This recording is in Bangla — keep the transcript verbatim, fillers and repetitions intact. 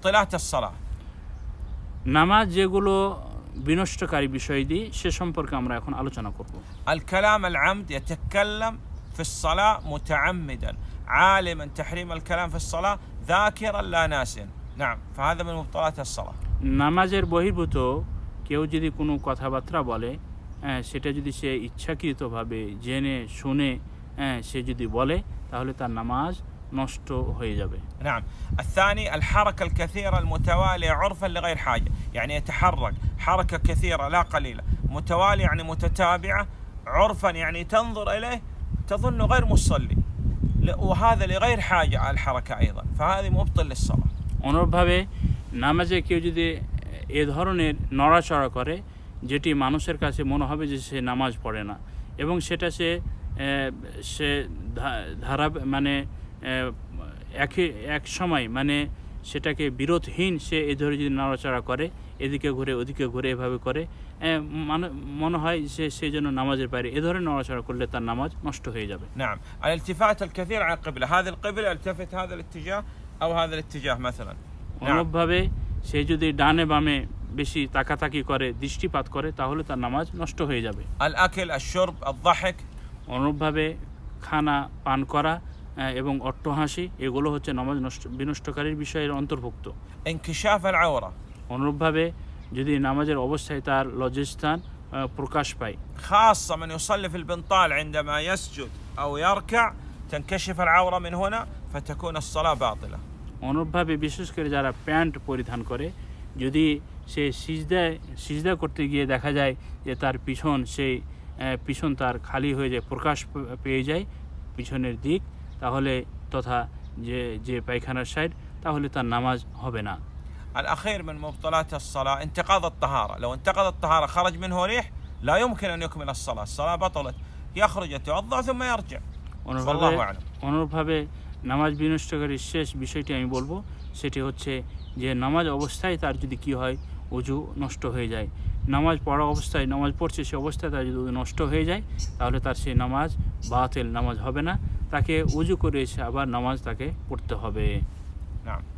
مبطلات الصلاة. নামাজ যেগুলো বিনষ্টকারী বিষয়াদি সে সম্পর্কে আমরা এখন আলোচনা করব। الكلام العمد يتكلم في الصلاة متعمدا عالما تحريم الكلام في الصلاة ذاكرا لا ناسيا. نعم فهذا من مبطلات الصلاة. নামাজের বহির্ভূত কেউ যদি কোনো কথাবার্তা বলে সেটা যদি সে ইচ্ছাকৃতভাবে জেনে শুনে সে যদি বলে তাহলে তার নামাজ নষ্ট হয়ে যাবে। نعم. الثاني الحركة الكثيرة المتوالية عرفا لغير حاجة، يعني يتحرك حركة كثيرة لا قليلة متوالية يعني متتابعة عرفا يعني تنظر إليه تظن غير مصلي وهذا لغير حاجة على الحركة أيضا فهذه مبطل للصلاة. অনুরূপভাবে নামাজে কেউ যদি এ ধরনের নড়াচড়া করে যেটি মানুষের কাছে মনে হবে যে সে নামাজ পড়ে না এবং সেটা সে সে ধারা মানে একই এক সময় মানে সেটাকে বিরোধহীন সে এ ধরে যদি নড়াচড়া করে এদিকে ঘুরে ওদিকে ঘুরে এভাবে করে মনে হয় যে সে যেন নামাজের বাইরে এ ধরনের নড়াচড়া করলে তার নামাজ নষ্ট হয়ে যাবে। نعم. الالتفات الكثير عن القبلة هذه القبلة التفت هذا الاتجاه أو هذا الاتجاه مثلا. অনুরূপভাবে সে যদি ডানে বামে বেশি তাকাতাকি করে দৃষ্টিপাত করে তাহলে তার নামাজ নষ্ট হয়ে যাবে। الأكل الشرب الضحك. অনুরূপভাবে খানা পান করা এবং অট্টহাসি এগুলো হচ্ছে নামাজ নষ্ট বিনষ্টকারীর বিষয়ের অন্তর্ভুক্ত। انكشاف العورة. অনুরূপভাবে যদি নামাজের অবস্থায় তার লজ্জাস্থান প্রকাশ পায় خاصة من يصلي في البنطال عندما يسجد أو يركع تنكشف العورة من هنا فتكون الصلاة باطلة. অনুরূপভাবে বিশেষ করে যারা প্যান্ট পরিধান করে যদি সে সিজদায় সিজদা করতে গিয়ে দেখা যায় যে তার পিছন সেই পিছন তার খালি হয়ে যায় প্রকাশ পেয়ে যায় পিছনের দিক তাহলে তথা যে যে পায়খানার সাইড তাহলে তার নামাজ হবে না। الأخير من مبطلات الصلاة انتقاض الطهارة. لو انتقض الطهارة خرج منه ريح لا يمكن أن يكمل الصلاة الصلاة بطلت يخرج يتوضأ ثم يرجع. والله أعلم. অনুরূপভাবে নামাজ বিনষ্টকারীর শেষ বিষয়টি আমি বলবো সেটি হচ্ছে যে নামাজ অবস্থায় তার যদি কি হয় ওযু নষ্ট হয়ে যায় নামাজ পড়া অবস্থায় নামাজ পড়ছে সে অবস্থায় তার যদি নষ্ট হয়ে যায় তাহলে তার সেই নামাজ বাতিল নামাজ হবে না তাকে ওযু করে এসে আবার নামাজ তাকে পড়তে হবে। نعم.